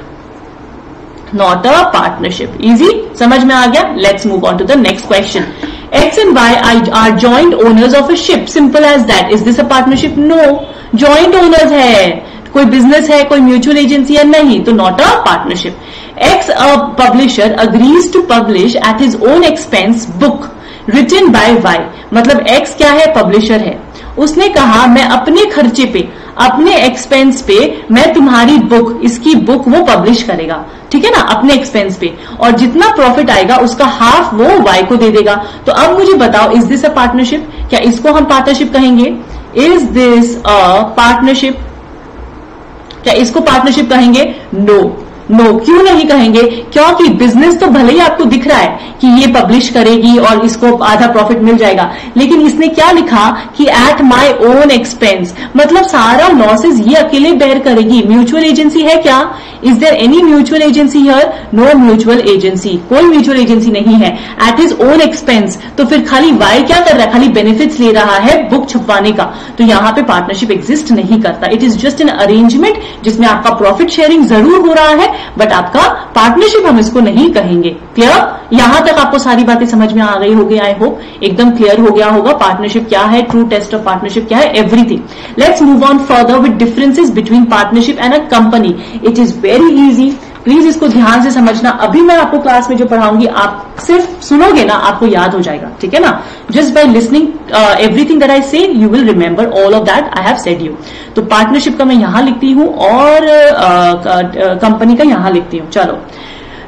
not a partnership. Easy, समझ में आ गया? Let's move on to the next question. X and Y are joint owners of a ship, simple as that. Is this a partnership? No, joint owners है, कोई business है, कोई mutual agency है, नहीं, तो not a partnership. X a publisher agrees to publish at his own expense book written by Y. मतलब X क्या है? पब्लिशर है, उसने कहा मैं अपने खर्चे पे, अपने एक्सपेंस पे मैं तुम्हारी बुक, इसकी बुक वो पब्लिश करेगा, ठीक है ना, अपने एक्सपेंस पे, और जितना प्रॉफिट आएगा उसका हाफ वो वाई को दे देगा। तो अब मुझे बताओ, इज दिस अ पार्टनरशिप? क्या इसको हम पार्टनरशिप कहेंगे? Is this a partnership? क्या इसको पार्टनरशिप कहेंगे? नो, नो no, क्यों नहीं कहेंगे? क्योंकि बिजनेस तो भले ही आपको दिख रहा है कि ये पब्लिश करेगी और इसको आधा प्रॉफिट मिल जाएगा, लेकिन इसने क्या लिखा कि एट माय ओन एक्सपेंस, मतलब सारा लॉसेस ये अकेले बेयर करेगी। म्यूचुअल एजेंसी है क्या? Is there any mutual agency here? No mutual agency, कोई म्यूचुअल एजेंसी नहीं है। एट हिज ओन एक्सपेंस, तो फिर खाली वाई क्या कर रहा है? खाली बेनिफिट्स ले रहा है बुक छपवाने का, तो यहां पे पार्टनरशिप एग्जिस्ट नहीं करता। It is just an arrangement जिसमें आपका प्रॉफिट शेयरिंग जरूर हो रहा है, बट आपका पार्टनरशिप हम इसको नहीं कहेंगे। क्लियर? यहां तक आपको सारी बातें समझ में आ गई होगी, आई होप एकदम क्लियर हो गया होगा। पार्टनरशिप क्या है, ट्रू टेस्ट ऑफ पार्टनरशिप क्या है, everything. Let's move on further with differences between partnership and a company. It is very easy, please इसको ध्यान से समझना। अभी मैं आपको क्लास में जो पढ़ाऊंगी, आप सिर्फ सुनोगे ना, आपको याद हो जाएगा, ठीक है ना। Just by listening everything that I say, you will remember all of that I have said you. तो पार्टनरशिप का मैं यहां लिखती हूं और कंपनी uh, uh, का यहां लिखती हूं। चलो,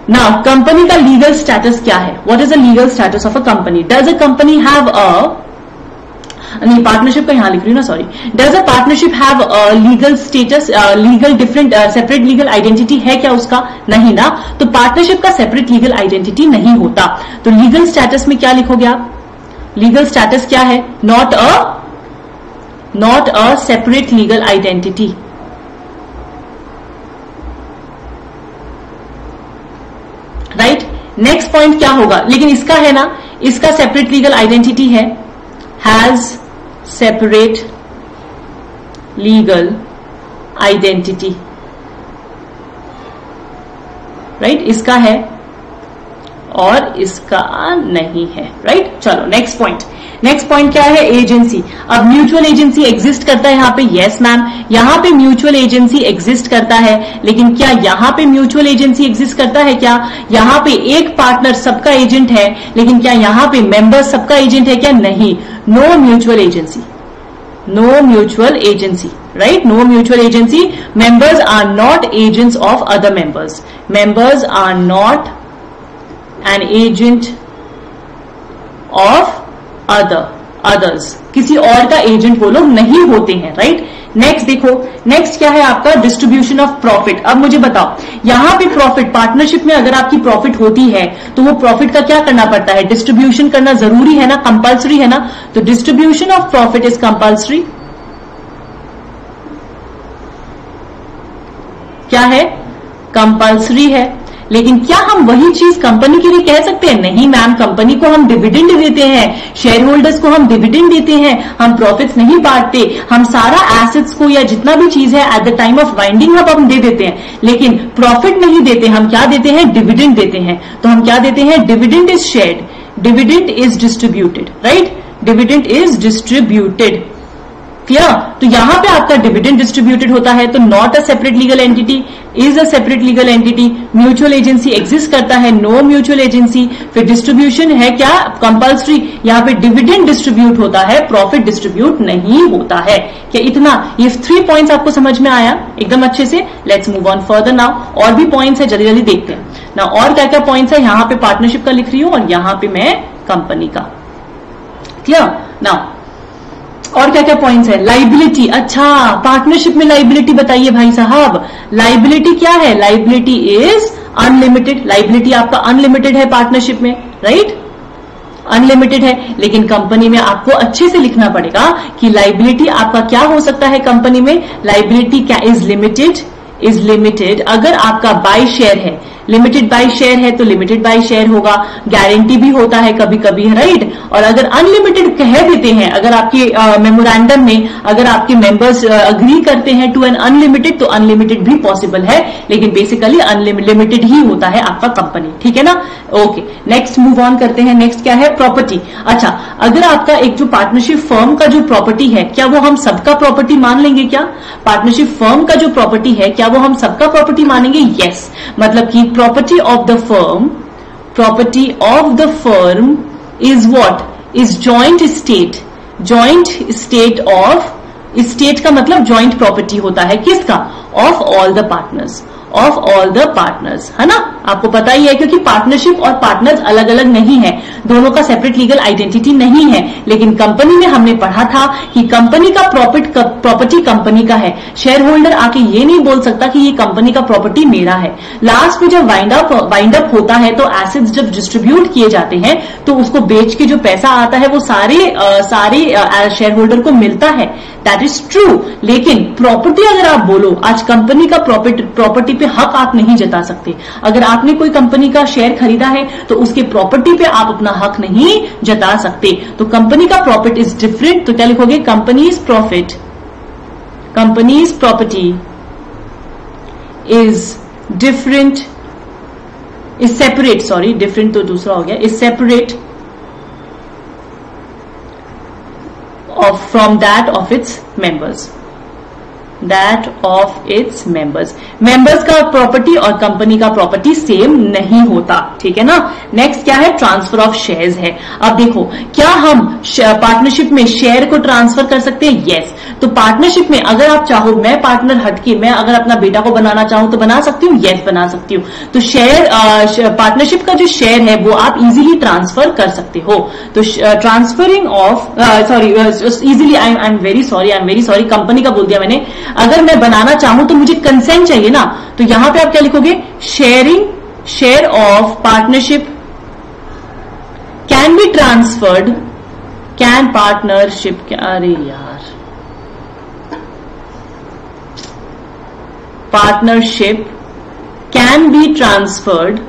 नाउ कंपनी का लीगल स्टेटस क्या है? What is the legal status of a company? Does a company have a नहीं, पार्टनरशिप का यहां लिख रही हूँ ना, sorry. Does a partnership have legal status, legal different separate legal identity है क्या उसका? नहीं ना. तो पार्टनरशिप का सेपरेट लीगल आइडेंटिटी नहीं होता. तो लीगल स्टेटस में क्या लिखोगे आप? लीगल स्टेटस क्या है? Not a not a separate legal identity. Right. Next point क्या होगा? लेकिन इसका है ना, इसका सेपरेट लीगल आइडेंटिटी है, has separate legal identity. Right. इसका है और इसका नहीं है. राइट. चलो नेक्स्ट पॉइंट. नेक्स्ट पॉइंट क्या है? एजेंसी. अब म्यूचुअल एजेंसी एग्जिस्ट करता है यहां पे? यस मैम, यहां पे म्यूचुअल एजेंसी एग्जिस्ट करता है. लेकिन क्या यहां पे म्यूचुअल एजेंसी एग्जिस्ट करता है क्या? यहां पे एक पार्टनर सबका एजेंट है, लेकिन क्या यहां पे मेंबर सबका एजेंट है क्या? नहीं. No mutual agency. No mutual agency. Right. No mutual agency. Members are not agents of other members. Members are not an agent of other others. किसी और का एजेंट वो लोग नहीं होते हैं. राइट. नेक्स्ट देखो, नेक्स्ट क्या है आपका? Distribution of profit. अब मुझे बताओ, यहां पे प्रॉफिट, पार्टनरशिप में अगर आपकी प्रॉफिट होती है तो वो प्रॉफिट का क्या करना पड़ता है? डिस्ट्रीब्यूशन करना जरूरी है ना, कंपल्सरी है ना. तो distribution of profit is compulsory. क्या है? कंपल्सरी है. लेकिन क्या हम वही चीज कंपनी के लिए कह सकते हैं? नहीं मैम, कंपनी को हम डिविडेंड देते हैं, शेयर होल्डर्स को हम डिविडेंड देते हैं, हम प्रॉफिट्स नहीं बांटते. हम सारा एसेट्स को या जितना भी चीज है at the time of winding up हम दे देते हैं, लेकिन प्रॉफिट नहीं देते. हम क्या देते हैं? डिविडेंड देते हैं. तो हम क्या देते हैं? Dividend is shared, dividend is distributed. Right. Dividend is distributed. Clear. तो यहां पे आपका डिविडेंड डिस्ट्रीब्यूटेड होता है. तो not a separate legal entity, is a separate legal entity. Mutual agency exist करता है, नो म्यूचुअल एजेंसी. फिर डिस्ट्रीब्यूशन है क्या? कंपल्सरी. यहां पे डिविडेंड डिस्ट्रीब्यूट होता है, प्रॉफिट डिस्ट्रीब्यूट नहीं होता है. क्या इतना? ये थ्री पॉइंट्स आपको समझ में आया एकदम अच्छे से? Let's move on further now. और भी पॉइंट्स है, जल्दी जल्दी देखते हैं ना. और क्या क्या पॉइंट्स है? यहां पे पार्टनरशिप का लिख रही हूं और यहां पे मैं कंपनी का. क्लियर. नाउ और क्या क्या पॉइंट्स है? लाइबिलिटी. अच्छा, पार्टनरशिप में लाइबिलिटी बताइए भाई साहब. लाइबिलिटी क्या है? Liability is unlimited. लाइबिलिटी आपका अनलिमिटेड है पार्टनरशिप में. राइट. अनलिमिटेड है. लेकिन कंपनी में आपको अच्छे से लिखना पड़ेगा कि लाइबिलिटी आपका क्या हो सकता है कंपनी में. लाइबिलिटी क्या? Is limited. इज लिमिटेड अगर आपका बाय शेयर है, लिमिटेड बाय शेयर है तो लिमिटेड बाय शेयर होगा. गारंटी भी होता है कभी कभी. राइट. और अगर अनलिमिटेड कह देते हैं, अगर आपके मेमोरेंडम में अगर आपके मेंबर्स अग्री करते हैं टू एन अनलिमिटेड, तो अनलिमिटेड भी पॉसिबल है, लेकिन बेसिकली अनलिमिटेड ही होता है आपका कंपनी. ठीक है ना. ओके. नेक्स्ट मूव ऑन करते हैं. नेक्स्ट क्या है? प्रॉपर्टी. अच्छा, अगर आपका एक जो पार्टनरशिप फर्म का जो प्रॉपर्टी है, क्या वो हम सबका प्रॉपर्टी मान लेंगे? क्या पार्टनरशिप फर्म का जो प्रॉपर्टी है, क्या वो हम सबका प्रॉपर्टी मानेंगे? यस. मतलब कि property of the firm, property of the firm is what? Is joint estate. Joint estate of, estate का मतलब joint property होता है. किसका? Of all the partners. Of all the partners. है ना. आपको पता ही है, क्योंकि पार्टनरशिप और पार्टनर्स अलग अलग नहीं है, दोनों का सेपरेट लीगल आइडेंटिटी नहीं है. लेकिन कंपनी में हमने पढ़ा था कि कंपनी का प्रॉफिट प्रॉपर्टी कंपनी का है. शेयर होल्डर आके ये नहीं बोल सकता कि ये कंपनी का प्रॉपर्टी मेरा है. लास्ट में जब वाइंड अप वाइंड अप होता है तो एसेट्स जब डिस्ट्रीब्यूट किए जाते हैं तो उसको बेच के जो पैसा आता है वो सारे आ, सारे शेयर होल्डर को मिलता है. That is true. लेकिन प्रॉपर्टी अगर आप बोलो, आज कंपनी का प्रॉपर्टी प्रॉपर्टी पे हक आप नहीं जता सकते. अगर आपने कोई कंपनी का शेयर खरीदा है तो उसके प्रॉपर्टी पे आप अपना हक नहीं जता सकते. तो कंपनी का प्रॉफिट इज डिफरेंट. तो क्या लिखोगे? Companies profit, companies property is different, is separate. Sorry, different तो दूसरा हो गया. Is separate of from that of its members. That of its members. Members का प्रॉपर्टी और कंपनी का प्रॉपर्टी सेम नहीं होता, ठीक है ना। नेक्स्ट क्या है, ट्रांसफर ऑफ शेयर्स है। अब देखो, क्या हम पार्टनरशिप में शेयर को ट्रांसफर कर सकते हैं? यस। तो पार्टनरशिप में अगर आप चाहो, मैं पार्टनर हटके मैं अगर अपना बेटा को बनाना चाहूं तो बना सकती हूँ, यस बना सकती हूँ। तो शेयर पार्टनरशिप का जो शेयर है वो आप इजीली ट्रांसफर कर सकते हो। तो transferring of sorry easily I am very sorry I am very sorry company का बोल दिया मैंने। अगर मैं बनाना चाहूं तो मुझे कंसेंट चाहिए ना, तो यहां पे आप क्या लिखोगे, sharing share of partnership can be transferred, can partnership, अरे यार, partnership can be transferred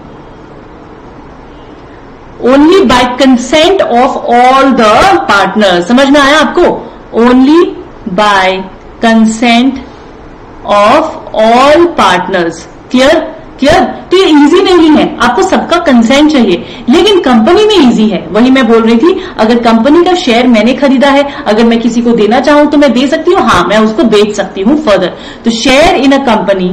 only by consent of all the partners. समझ में आया आपको? Only by consent of all partners. Clear clear. तो ये इजी नहीं है, आपको सबका कंसेंट चाहिए, लेकिन कंपनी में इजी है। वही मैं बोल रही थी, अगर कंपनी का शेयर मैंने खरीदा है, अगर मैं किसी को देना चाहूं तो मैं दे सकती हूँ, हाँ मैं उसको बेच सकती हूँ फर्दर। तो share in a company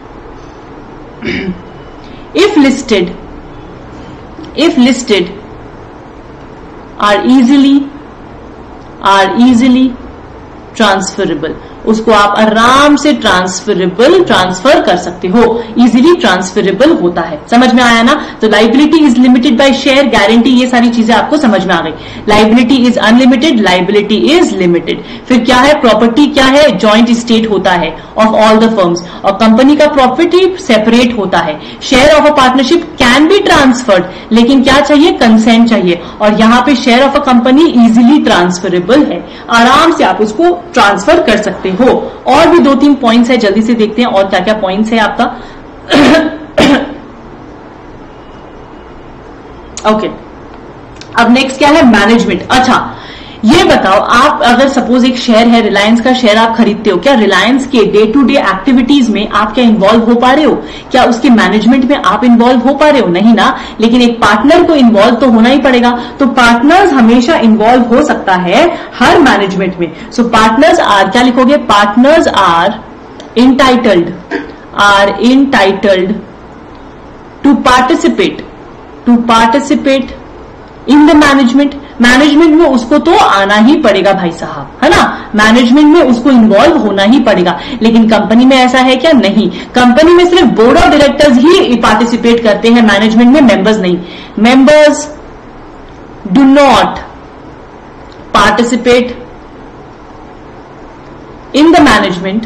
if listed if listed are easily are easily transferable, उसको आप आराम से ट्रांसफरेबल ट्रांसफर कर सकते हो, इजीली ट्रांसफरेबल होता है। समझ में आया ना। तो liability is limited by share, guarantee, ये सारी चीजें आपको समझ में आ गई। Liability is unlimited, liability is limited. फिर क्या है, प्रॉपर्टी क्या है, जॉइंट स्टेट होता है ऑफ ऑल द फर्म्स, और कंपनी का प्रॉपर्टी सेपरेट होता है। Share of a partnership can be transferred, लेकिन क्या चाहिए, कंसेंट चाहिए। और यहां पे share of a company easily transferable है, आराम से आप उसको ट्रांसफर कर सकते हो। और भी दो तीन पॉइंट्स है, जल्दी से देखते हैं और क्या क्या पॉइंट्स है आपका। ओके, अब नेक्स्ट क्या है, मैनेजमेंट। अच्छा ये बताओ, आप अगर सपोज एक शेयर है, रिलायंस का शेयर आप खरीदते हो, क्या रिलायंस के डे टू डे एक्टिविटीज में आप क्या इन्वॉल्व हो पा रहे हो? क्या उसके मैनेजमेंट में आप इन्वॉल्व हो पा रहे हो? नहीं ना। लेकिन एक पार्टनर को इन्वॉल्व तो होना ही पड़ेगा। तो पार्टनर्स हमेशा इन्वॉल्व हो सकता है हर मैनेजमेंट में। सो पार्टनर्स आर, क्या लिखोगे, partners are entitled are entitled to participate to participate in the management. Management में उसको तो आना ही पड़ेगा भाई साहब, है ना। मैनेजमेंट में उसको इन्वॉल्व होना ही पड़ेगा। लेकिन कंपनी में ऐसा है क्या? नहीं। कंपनी में सिर्फ बोर्ड ऑफ डायरेक्टर्स ही पार्टिसिपेट करते हैं मैनेजमेंट में, मेंबर्स नहीं। Members do not participate in the management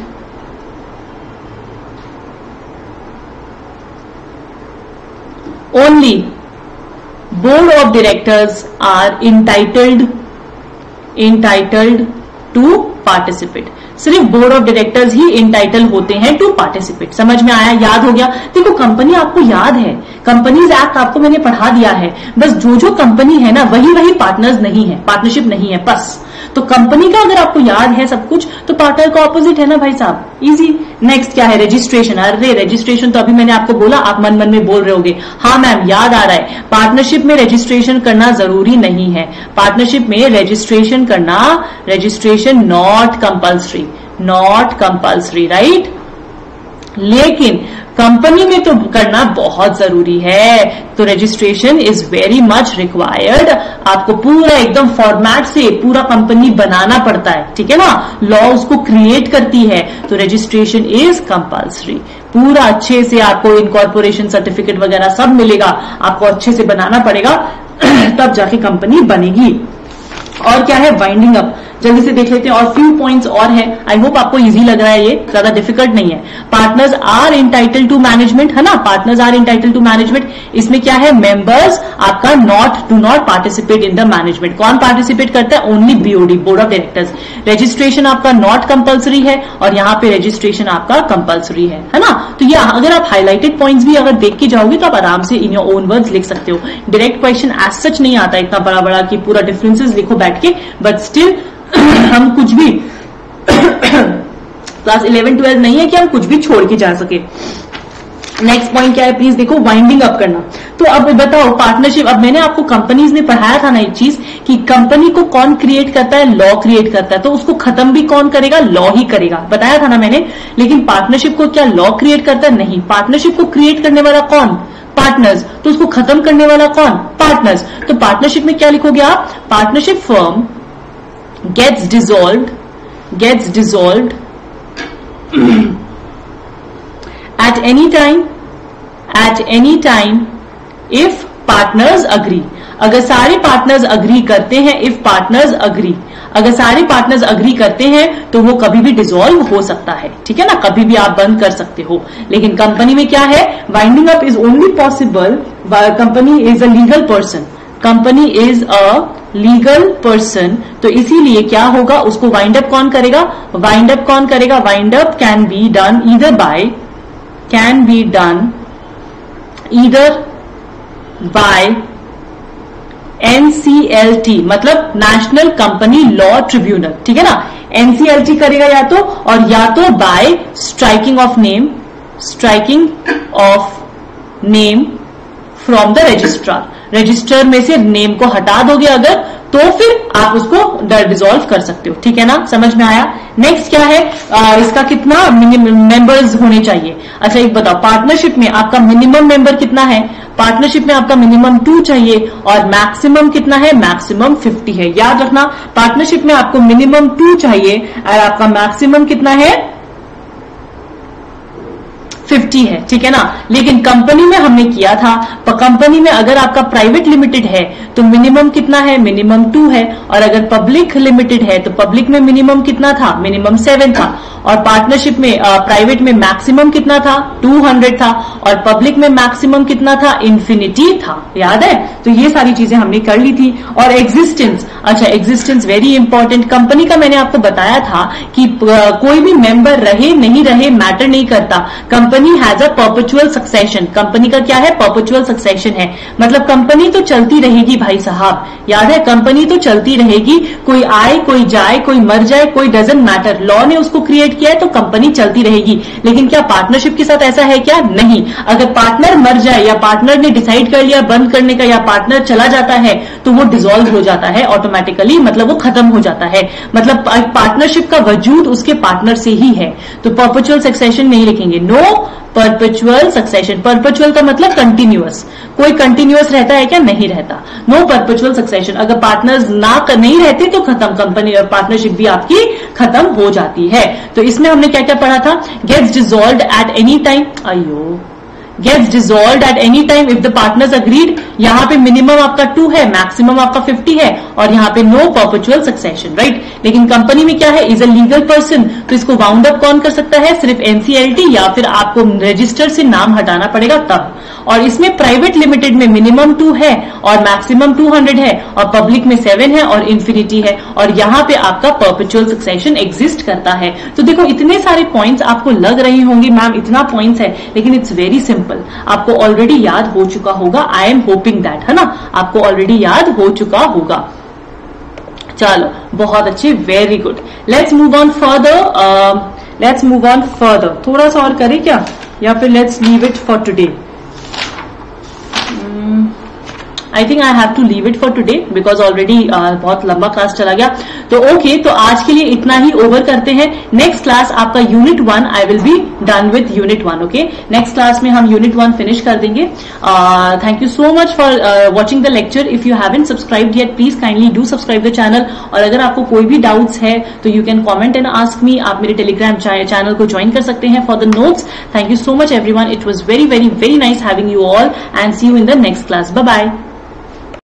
only board of directors are entitled entitled to participate। सिर्फ बोर्ड ऑफ डायरेक्टर्स ही इंटाइटल होते हैं टू पार्टिसिपेट। समझ में आया, याद हो गया। देखो कंपनी आपको याद है, कंपनीज एक्ट आपको मैंने पढ़ा दिया है, बस जो जो कंपनी है ना वही वही पार्टनर्स नहीं है, पार्टनरशिप नहीं है बस। तो कंपनी का अगर आपको याद है सब कुछ, तो पार्टनर का ऑपोजिट है ना भाई साहब, इजी। नेक्स्ट क्या है, रजिस्ट्रेशन। अरे रजिस्ट्रेशन तो अभी मैंने आपको बोला, आप मन मन में बोल रहे होगे, हाँ मैम याद आ रहा है, पार्टनरशिप में रजिस्ट्रेशन करना जरूरी नहीं है। पार्टनरशिप में रजिस्ट्रेशन करना, registration not compulsory, not compulsory, right. लेकिन कंपनी में तो करना बहुत जरूरी है। तो registration is very much required. आपको पूरा एकदम फॉर्मेट से पूरा कंपनी बनाना पड़ता है, ठीक है ना। लॉ उसको क्रिएट करती है, तो रजिस्ट्रेशन इज कंपल्सरी। पूरा अच्छे से आपको इनकॉर्पोरेशन सर्टिफिकेट वगैरह सब मिलेगा, आपको अच्छे से बनाना पड़ेगा तब जाके कंपनी बनेगी। और क्या है, वाइंडिंग अप। जल्दी से देख लेते हैं, और फ्यू पॉइंट्स और है। आई होप आपको इजी लग रहा है, ये ज्यादा डिफिकल्ट नहीं है। Partners are entitle to management, है ना, partners are entitle to management. इसमें क्या है, मेंबर्स आपका not do not participate in the management. कौन पार्टिसिपेट करता है? Only BOD, board of directors. Registration आपका नॉट कंपल्सरी है, और यहां पे रजिस्ट्रेशन आपका कंपल्सरी है, है ना। तो ये अगर आप हाईलाइटेड पॉइंट्स भी अगर देख के जाओगे तो आप आराम से इन योर ओन वर्ड्स लिख सकते हो। डायरेक्ट क्वेश्चन एज सच नहीं आता इतना बड़ा बड़ा कि पूरा डिफरेंसेस लिखो बैठ के, बट स्टिल हम कुछ भी क्लास इलेवन ट्वेल्व नहीं है कि हम कुछ भी छोड़ के जा सके। नेक्स्ट पॉइंट क्या है प्लीज देखो, वाइंडिंग अप करना। तो अब बताओ पार्टनरशिप, अब मैंने आपको कंपनीज में पढ़ाया था ना एक चीज कि कंपनी को कौन क्रिएट करता है, लॉ क्रिएट करता है, तो उसको खत्म भी कौन करेगा, लॉ ही करेगा, बताया था ना मैंने। लेकिन पार्टनरशिप को क्या लॉ क्रिएट करता है, नहीं, पार्टनरशिप को क्रिएट करने वाला कौन, पार्टनर्स, तो उसको खत्म करने वाला कौन, पार्टनर्स। तो पार्टनरशिप में क्या लिखोगे आप, partnership firm gets dissolved gets dissolved at any time at any time if partners agree। अगर सारे पार्टनर्स अग्री करते हैं, if partners agree, अगर सारे पार्टनर्स अग्री करते हैं तो वो कभी भी डिसॉल्व हो सकता है, ठीक है ना, कभी भी आप बंद कर सकते हो। लेकिन कंपनी में क्या है, winding up is only possible, company is a legal person, company is a legal person, तो इसीलिए क्या होगा, उसको वाइंड अप कौन करेगा, वाइंड अप कौन करेगा, wind up can be done either by can be done either by N C L T, मतलब नेशनल कंपनी लॉ ट्रिब्यूनल, ठीक है ना, N C L T करेगा या तो, और या तो by striking off name striking off name from the registrar, register में से नेम को हटा दोगे अगर, तो फिर आप उसको डिसॉल्व कर सकते हो, ठीक है ना, समझ में आया। नेक्स्ट क्या है, आ, इसका कितना मेंबर्स होने चाहिए। अच्छा एक बताओ, पार्टनरशिप में आपका मिनिमम मेंबर कितना है, पार्टनरशिप में आपका मिनिमम टू चाहिए और मैक्सिमम कितना है, मैक्सिमम फिफ्टी है। याद रखना, पार्टनरशिप में आपको मिनिमम टू चाहिए और आपका मैक्सिमम कितना है, फिफ्टी है, ठीक है ना। लेकिन कंपनी में हमने किया था, कंपनी में अगर आपका प्राइवेट लिमिटेड है तो मिनिमम कितना है, मिनिमम टू है, और अगर पब्लिक लिमिटेड है तो पब्लिक में मिनिमम कितना था, मिनिमम सेवन था, और पार्टनरशिप में प्राइवेट में मैक्सिमम कितना था, टू हंड्रेड था, और पब्लिक में मैक्सिमम कितना था, इन्फिनिटी था, याद है। तो ये सारी चीजें हमने कर ली थी। और एग्जिस्टेंस, अच्छा एग्जिस्टेंस वेरी इंपॉर्टेंट, कंपनी का मैंने आपको बताया था कि कोई भी मेंबर रहे नहीं रहे मैटर नहीं करता, company has a perpetual succession, company का क्या है, परपेचुअल सक्सेशन है, मतलब कंपनी तो चलती रहेगी भाई साहब, याद है, कंपनी तो चलती रहेगी, कोई आए कोई जाए कोई मर जाए कोई डजंट मैटर, लॉ ने उसको क्रिएट किया है तो कंपनी चलती रहेगी। लेकिन क्या पार्टनरशिप के साथ ऐसा है क्या, नहीं, अगर पार्टनर मर जाए या पार्टनर ने डिसाइड कर लिया बंद करने का या पार्टनर चला जाता है तो वो डिसॉल्व हो जाता है ऑटोमेटिकली, मतलब वो खत्म हो जाता है, मतलब पार्टनरशिप का वजूद उसके पार्टनर से ही है। तो परपेचुअल सक्सेशन नहीं लिखेंगे, नो परपेचुअल सक्सेशन, परपेचुअल का मतलब कंटिन्यूअस, कोई कंटिन्यूअस रहता है क्या, नहीं रहता, नो परपेचुअल सक्सेशन। अगर पार्टनर्स ना नहीं रहते तो खत्म, कंपनी और पार्टनरशिप भी आपकी खत्म हो जाती है। तो इसमें हमने क्या क्या पढ़ा था, gets dissolved at any time, अयो gets dissolved at any time if the partners agreed, यहां पे मिनिमम आपका टू है, मैक्सिमम आपका फिफ्टी है, और यहां पे नो परपेचुअल सक्सेशन, राइट। लेकिन कंपनी में क्या है, इज अ लीगल पर्सन, तो इसको वाउंड अप कौन कर सकता है, सिर्फ एनसीएलटी या फिर आपको रजिस्टर से नाम हटाना पड़ेगा तब। और इसमें प्राइवेट लिमिटेड में मिनिमम टू है और मैक्सिमम टू हंड्रेड है, और पब्लिक में सेवन है और इन्फिनिटी है, और यहां पे आपका परपेचुअल सक्सेशन एग्जिस्ट करता है। तो देखो इतने सारे पॉइंट्स आपको लग रहे होंगे मैम इतना पॉइंट्स है, लेकिन इट्स वेरी सिंपल, आपको ऑलरेडी याद हो चुका होगा, आई एम होपिंग दैट, है ना, आपको ऑलरेडी याद हो चुका होगा। चलो बहुत अच्छे, very good, let's move on further, let's move on further, थोड़ा सा और करें क्या, या फिर let's leave it for today. I think I have to leave it for today because already बहुत लंबा क्लास चला गया। तो ओके okay, तो आज के लिए इतना ही ओवर करते हैं। नेक्स्ट क्लास आपका unit one, I will be done with unit one. Okay, next class में हम यूनिट वन फिनिश कर देंगे। Thank you so much for watching the lecture. If you haven't subscribed yet please kindly do subscribe the channel, और अगर आपको कोई भी doubts है तो you can comment and ask me, आप मेरे टेलीग्राम चैनल को ज्वाइन कर सकते हैं for the notes. Thank you so much everyone, it was very very very nice having you all and see you in the next class. Bye bye.